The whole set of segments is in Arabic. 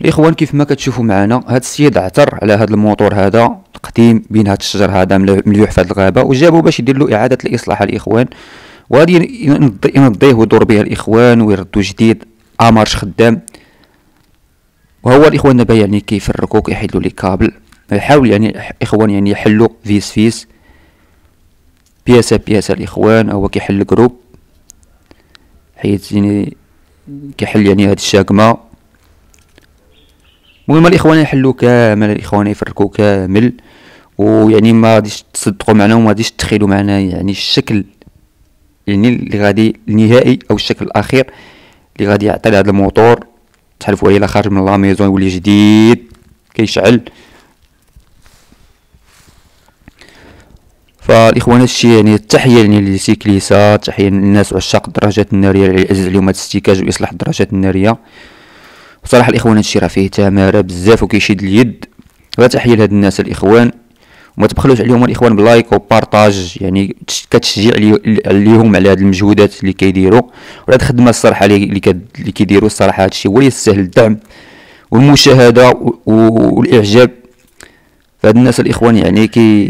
الاخوان كيف ما كتشوفوا معنا، هاد السيد عثر على هاد الموتور هذا القديم بين هاد الشجر هذا مليوح في هاد الغابه، وجابو باش يدير له اعاده الاصلاح الاخوان، وغادي ينضيه ويدور بها الاخوان ويردو جديد امارش خدام. وهو الاخوان دابا يعني كيفركو كيحيدوا لي كابل، يحاول يعني اخوان يعني يحلوا فيس بياسه بياسه الاخوان. هو كيحل جروب حيت يعني كيحل يعني هاد الشاكمه. المهم الاخوان يحلوا كامل، الاخوان يفركوا كامل، ويعني ما غاديش تصدقوا معنا وما غاديش تخيلوا معنا يعني الشكل يعني اللي غادي النهائي او الشكل الاخير اللي غادي يعطي لهذا الموتور. تعرفوا الى خارج من لا ميزون يولي جديد كيشعل. فالاخوان هادشي يعني التحيه يعني للسيكليسات، تحيه للناس عشاق الدراجات الناريه اللي عزيز عليهم هاد الاستيكاج واصلاح الدراجات الناريه. بصراحه الاخوان هادشي راه فيه تماره بزاف وكيشد اليد، فتحيه لهاد الناس الاخوان. وما تبخلوش عليهم الاخوان بلايك وبارطاج، يعني كتشجيع عليهم على هاد المجهودات اللي كيديروا ولا هاد الخدمه الصراحه اللي كيديروا. الصراحه هادشي هو اللي يستاهل الدعم والمشاهده والاعجاب. فهاد الناس الاخوان يعني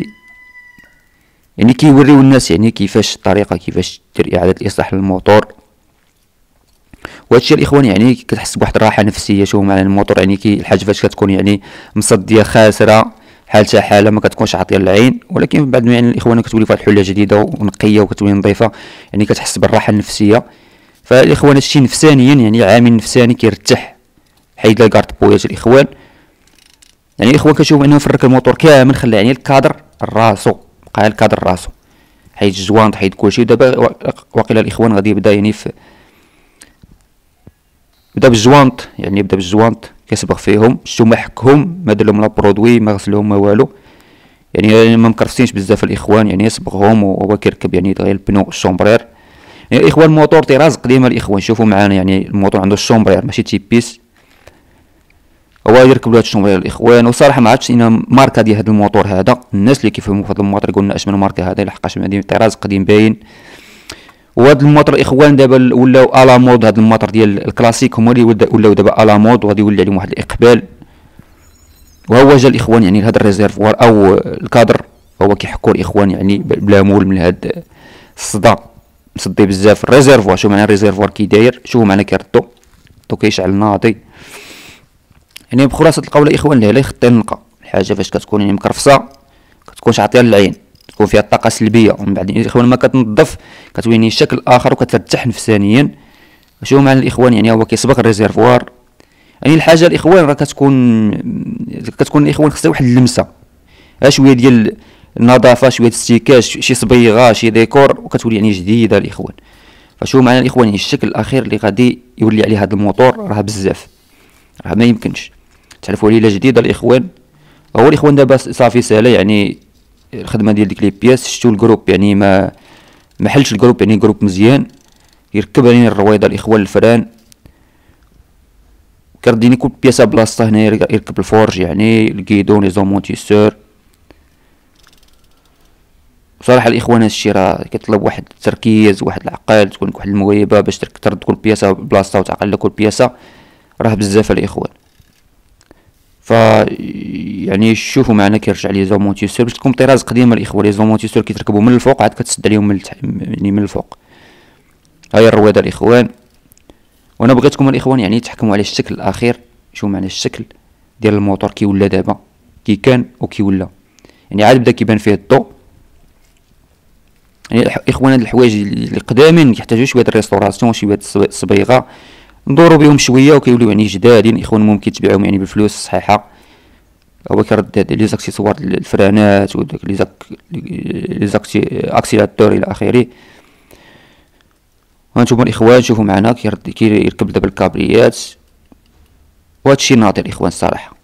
كيوريو الناس يعني كيفاش الطريقه كيفاش دير اعاده الاصلاح للموتور. وهادشي الاخوان يعني كتحس بواحد الراحه نفسيه. شوفوا معنا الموتور يعني الحاجه فاش كتكون يعني مصديه خاسره حالتها حاله ما كتكونش عاطيه للعين، ولكن بعد ما يعني الاخوان كتولي فواحد الحله جديده ونقيه وكتولي نظيفه، يعني كتحس بالراحه النفسيه. فالاخوان هادشي نفسانيا يعني عامل نفساني كيرتاح حيد لاكارت بويات الاخوان. يعني الاخوان كتشوفوا انه فرك الموتور كامل، خلى يعني الكادر راسو بقى الكادر راسو، حيد الجوانط حيد كلشي. دابا واقيلا الاخوان غادي يبدا يعني بدا بالجوانط، يعني بدا بالجوانط كيصبغ فيهم، شتو ما حكهم ما دار لهم لا برودوي ما غسلهم ما والو، يعني ما مكرفسينش بزاف الاخوان، يعني صبغهم وهو كيركب يعني غير البنو الشومبرير. يعني الاخوان موتور طراز قديم الاخوان. شوفوا معانا يعني الموتور عنده الشومبرير ماشي تيبيس، هو يركب له هاد الشومبرير الاخوان. وصراحه ما عرفتش ان ماركه ديال هاد الموتور هذا، الناس اللي كيفهموا في هاد الموتور يقولوا لنا اش من ماركه هذا، لحقاش طراز قديم باين. وهاد الموتور الاخوان دابا ولاو الا مود، هاد الموتور ديال الكلاسيك هما اللي ولاو دابا الا مود، وغادي يولي عليهم واحد الاقبال. وهو جا الاخوان يعني لهاد الريزيرفوار او الكادر، هو كيحكوا الاخوان يعني بلا مول من هاد الصدى مصدي بزاف الريزيرفوار. شوف معنا الريزيرفوار كي داير، شوفوا معنا كيردو كيشعل ناضي. يعني بخلاصه القول الاخوان لا يخطي نلقى الحاجه فاش كتكون يعني مكرفصه كتكونش عاطيه للعين، تكون فيها الطاقه سلبيه، ومن بعد الاخوان ما كتنظف كتولي شكل اخر وكترتاح نفسانيا. شوفوا معنا الاخوان يعني هو كيسبق الريزيرفوار. يعني الحاجه الاخوان راه كتكون الاخوان خصها واحد اللمسه، شويه ديال النظافه، شويه استيكاج، شي صبيغه، شي ديكور، وكتولي يعني جديده الاخوان. فشوفوا معنا الاخوان يعني الشكل الاخير اللي غادي يولي عليه هذا الموتور راه بزاف، راه ما يمكنش تعرفوا ليله جديده الاخوان. هو الاخوان دابا صافي ساهله يعني الخدمه ديال ديك لي بياس. شتو الجروب يعني ما حلش الجروب، يعني جروب مزيان يركب يعني الرويضه الاخوان الفران كرديني كل بياسه بلاصتها. هنا يركب الفورج يعني الكيدون لي زومونتيسور. بصراحه الاخوان هادشي راه كيطلب واحد التركيز واحد العقل، تكون واحد الموهبه باش ترد كل بياسه بلاصتها وتعقل كل بياسه، راه بزاف الاخوان. ف يعني شوفوا معنا كيرجع لي زومونتيسور باش تكون طراز قديمه الاخوان. لي زومونتيسور كيتركبوا من الفوق عاد كتسد عليهم من يعني من الفوق. هاي الرويضه الاخوان. وانا بغيتكم الاخوان يعني تحكموا على الشكل الاخير. شوفوا معنا الشكل ديال الموتور كي ولا دابا، كي كان وكي ولا، يعني عاد بدا كيبان فيه الضوء. يعني الاخوان هاد الحوايج اللي قدامين كيحتاجوا شويه الريستوراسيون، شويه الصبيغه، ندوروا بهم شويه وكيوليو يعني جدادين الاخوان. ممكن تبيعهم يعني بالفلوس الصحيحه. هو كيرد هاد لي زاكسيسوار الفرانات وداك لي اكسيلاتور الى اخره. هانتوما الاخوان شوفوا معنا كيركب دابا الكابريات، وهادشي ناضي الاخوان الصراحه.